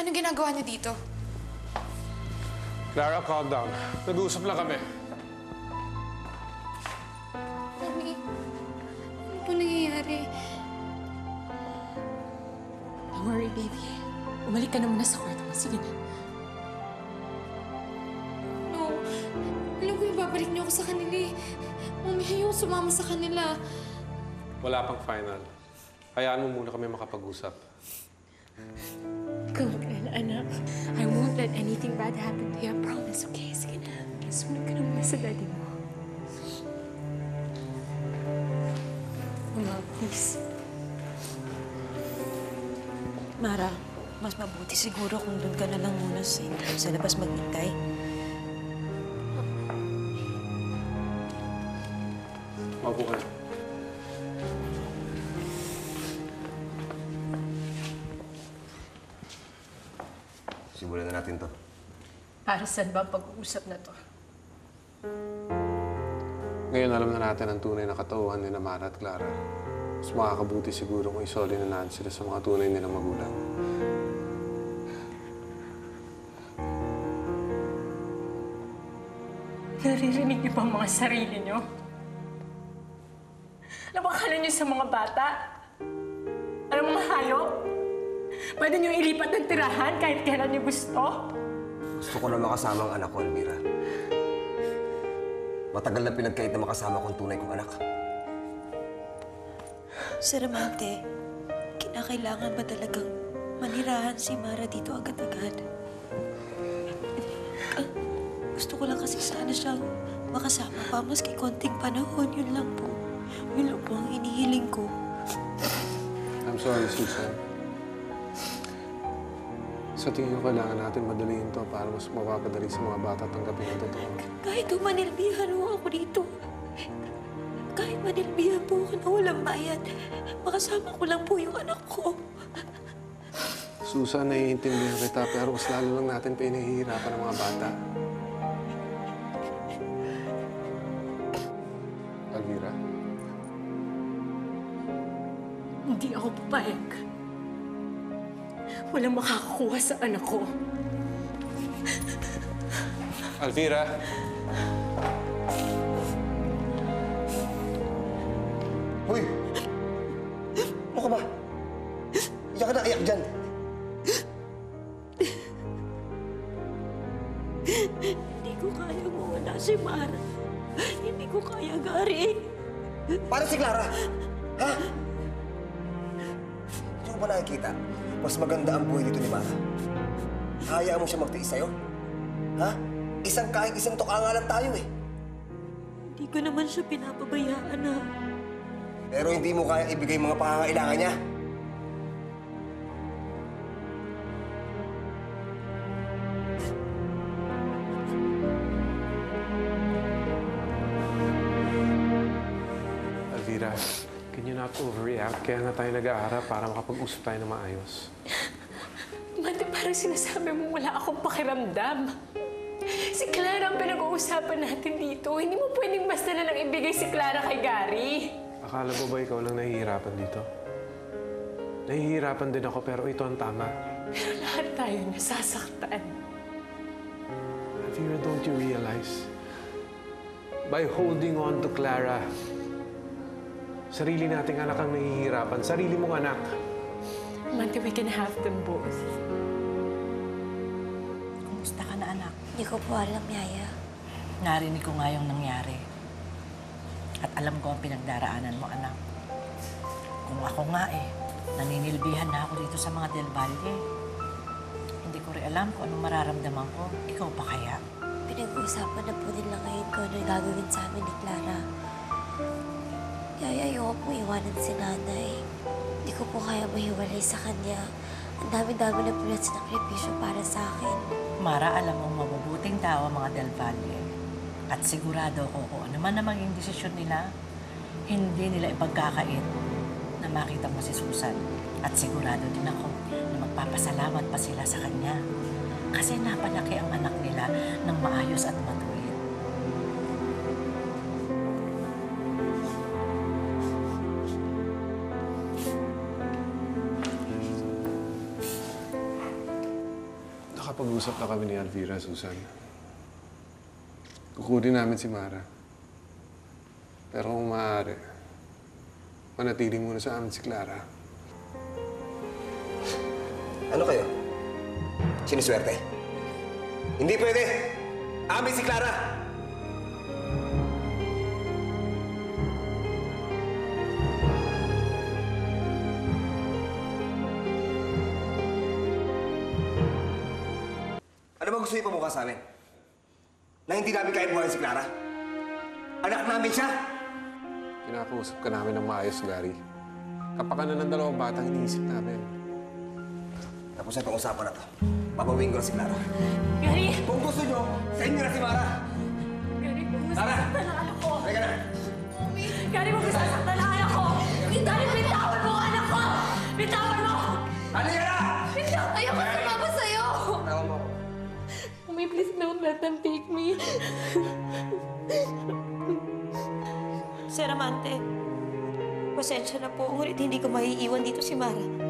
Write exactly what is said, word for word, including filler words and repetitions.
Anong ginagawa niyo dito? Clara, calm down. Nag-uusap lang kami. Mami, ano po nangyayari? Don't worry, baby. Umalik ka na muna sa kwarto mo. Sige na. No. Alam ko yung babalik niyo ako sa kanila eh. Mami, ayaw sumama sa kanila. Wala pang final. Hayaan mo muna kami makapag-usap. Ikaw mag-alala, anak. I won't let anything bad happen to you. I promise, okay? Sige na. Sumunod ka na muna sa daddy mo. Mama, please. Mara, mas mabuti siguro kung doon ka na lang muna sa, sa labas maghintay. Maupo ka na. Simulan na natin to. Para saan ba ang pag-uusap na to? Ngayon alam na natin ang tunay na katauhan ni Mara at Clara. Mas makakabuti siguro kung isoli na natin sila sa mga tunay nilang magulang. Naririnig niyo ba ang mga sarili niyo? Ano ba akala niyo sa mga bata? Ano mga hayop? Pwede niyo ilipat ng tirahan kahit kailan niyo gusto? Gusto ko na makasama ang anak ko, Elvira. Matagal na pinagkait na makasama kong tunay kong anak. Sir Amante, kinakailangan ba talagang manirahan si Mara dito agad-agad? Ah, gusto ko lang kasi sana siyang makasama pa maski konting panahon. Yun lang po. Yun lang po ang inihiling ko. I'm sorry, Susan. Sa tingin ko, kailangan natin madaliin to para mas mapapadali sa mga bata tanggapin ang totoo. Kahit manilbihan mo ako dito, kahit manilbihan po ako na walang bayad, makasama ko lang po yung anak ko. Susan, naiintindihan kita, pero mas lalo lang natin pinahihirapan ang mga bata. Elvira? Hindi ako papayag. Walang makakakuha sa anak ko. Elvira? Hoy! Ano ka ba? Iyak ka na, iyak dyan. Hindi ko kaya mawala si Mara. Hindi ko kaya, Gary. Para si Clara! Ha? Hindi mo ba nakikita? Mas maganda ang buhay dito ni Mara. Hayaan mo siya magtiis sa'yo? Ha? Isang kahit isang tuka nga lang tayo eh. Hindi ko naman siya pinapabayaan na. Pero hindi mo kaya ibigay mga pangangailangan niya. Elvira, can you not overreact? Kaya nga tayo nag-aaral para makapag-usap tayo na maayos. Mante, parang sinasabi mo wala akong pakiramdam. Si Clara ang pinag-uusapan natin dito. Hindi mo pwedeng basta na lang ibigay si Clara kay Gary. Akala mo ba ikaw lang nahihirapan dito? Nahihirapan din ako, pero ito ang tama. Pero lahat tayo nasasaktan. Elvira, don't you realize? By holding on to Clara, sarili nating anak ang nahihirapan. Sarili mong anak. Mante, we can have them both. Kumusta ka na, anak? Hindi ko po alam, Yaya. Narinig ko nga yung nangyari. At alam ko ang pinagdaraanan mo, anak. Kung ako nga eh, naninilbihan na ako dito sa mga Del Valle. Hindi ko rin alam kung anong mararamdaman ko. Ikaw pa kaya? Pinag-uusapan na po nila ngayon kung ano gagawin sa amin ni Clara. Yaya, ayoko po iwanan si nanay. Hindi ko po kaya mahiwalay sa kanya. Ang dami-dami na po na sinakripisyo para sa akin. Mara, alam mong mabubuting tao ang mga Del Valle. At sigurado ko kung ano man na maging desisyon nila, hindi nila ipagkakait na makita mo si Susan. At sigurado din ako na magpapasalamat pa sila sa kanya. Kasi napalaki ang anak nila ng maayos at matuwid. nakapag-usap na kami ni Alvira, Susan. Kukunin namin si Mara. Pero kung maaari, manatili muna sa amin si Clara. Ano kayo? Siniswerte? Hindi pwede! Amin si Clara! Ano ba gusto niyo pamukha sa amin? Na hindi namin kaya buhayin si Clara? Anak namin siya! Kinakausap ka namin ng maayos, Gary. Kapakanan ng dalawang batang iniisip namin. Tapos na itong usapan na to. Babawin ko na si Clara. Gary! Kung gusto niyo, sa inyo na si Mara! Gary, kung Tara! masasaktan ang anak ko! Halika na! Gary, kung masasaktan ang anak ko! Gary, bitawan mo ang anak ko! Bitawan mo! Halika na! Bitawan! Ayoko sumama sa'yo! Tawa mo ako. Mommy, please don't let them take me. Sir Amante, pasensya na po, ngunit hindi ko maiiwan dito si Mara.